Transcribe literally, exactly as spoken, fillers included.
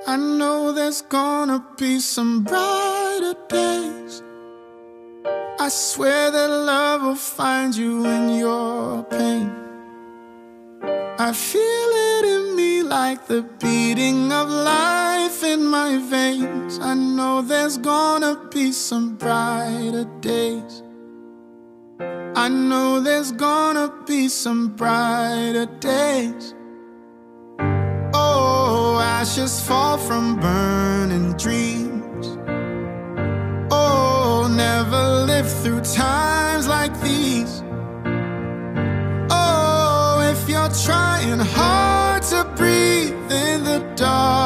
I know there's gonna be some brighter days. I swear that love will find you in your pain. I feel it in me like the beating of life in my veins. I know there's gonna be some brighter days. I know there's gonna be some brighter days. Oh, ashes fall from burning dreams. Oh, never lived through times like these. Oh, if you're trying hard to breathe in the dark,